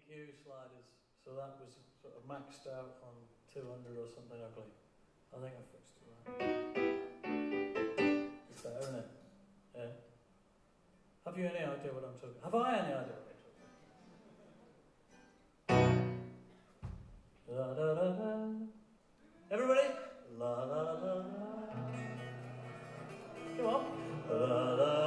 EQ sliders, so that was sort of maxed out on 200 or something ugly. I think I fixed it right. It's better, isn't it? Yeah. Have you any idea what I'm talking? Have I any idea what I'm talking? La da da da. Everybody? La la la la. Come on. La la la la.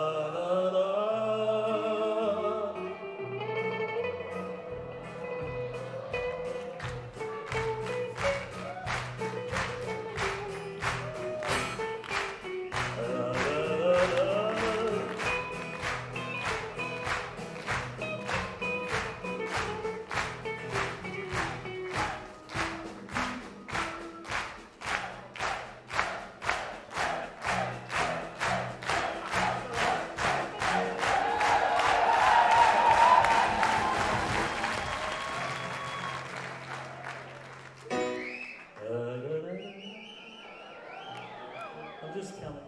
I'm just coming.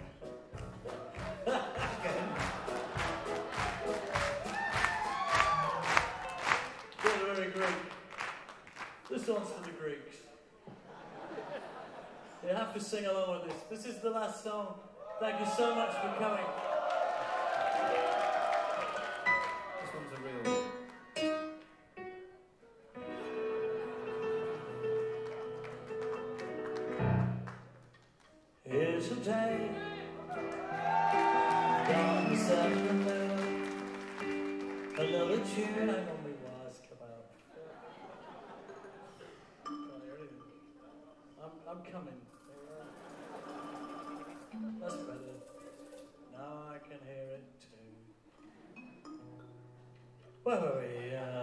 Get very Greek. This one's for the Greeks. You have to sing along with this. This is the last song. Thank you so much for coming. This one's a real one. Here's a day, gone this afternoon. Another tune, hang on, my wires come out. Can't hear anything. I'm coming. That's better. Now I can hear it too. Where were we?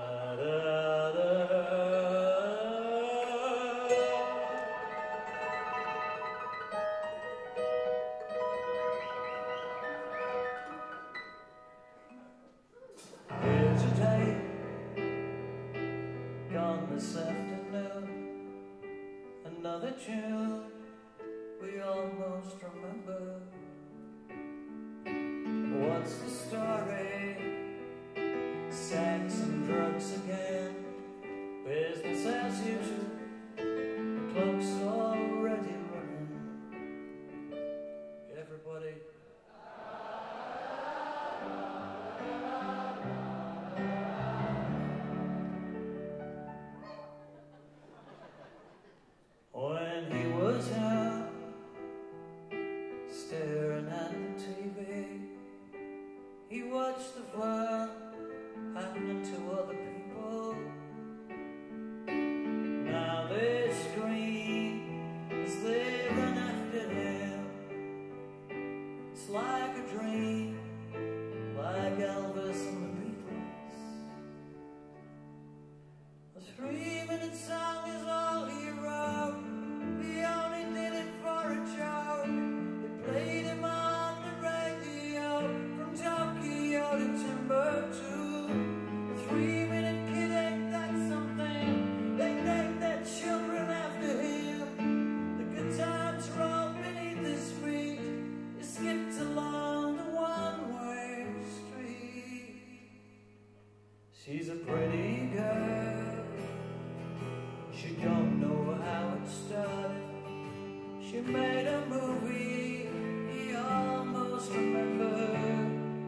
Here's a day, gone this afternoon. Another tune we almost remember. What's the story? Sex and drugs again. Business as usual. The clock's already running. Everybody. When he was young, staring at the TV, he watched the fun happening to other people. Now they scream as they run after him. It's like a dream, like Elvis and the Beatles. A 3-minute song is all he wrote. He only did it for a joke. They played him on the radio from Tokyo to Timbuktu. A 3-minute kid, ain't that something? They named their children after him. The good times roll beneath his feet. He skipped along the one-way street. She's a pretty girl. She don't know how it started. She made a movie he almost remembered.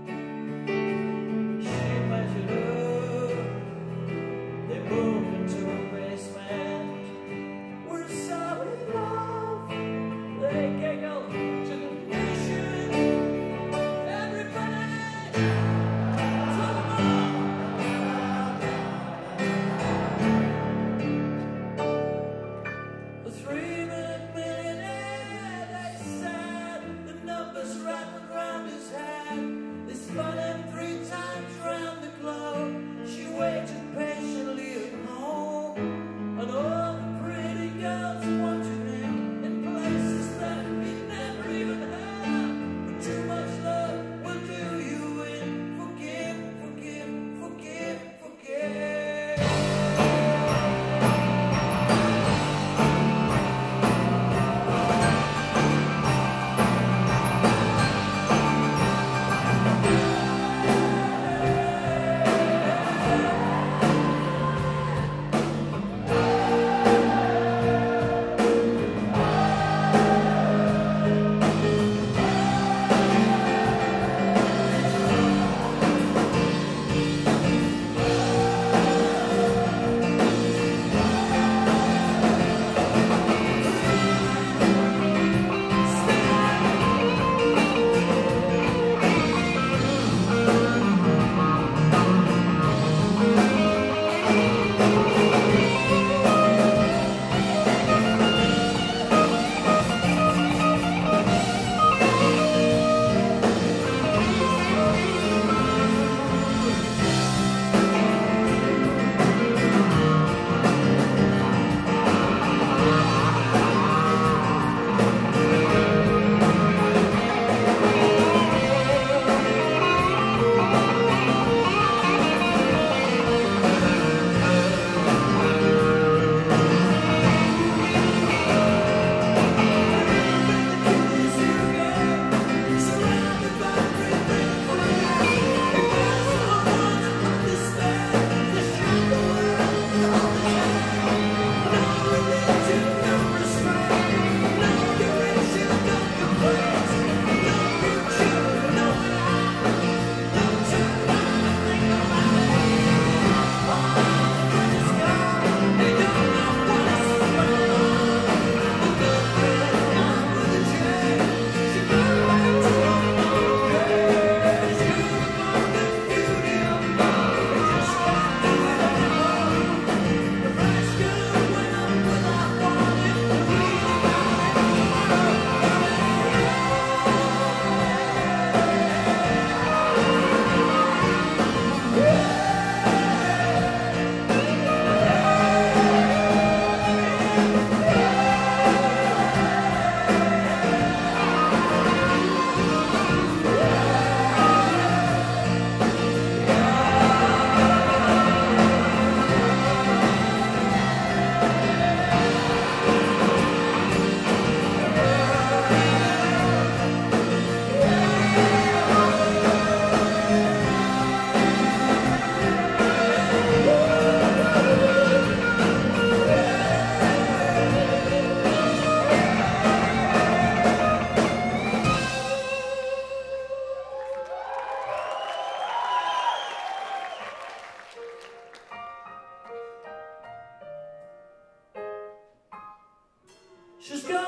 She measured up. They moved into a basement. We're so in love. They giggled to the nation. Everybody, to the moon. A 3-minute millionaire, they said. The numbers rattled round his head. She's got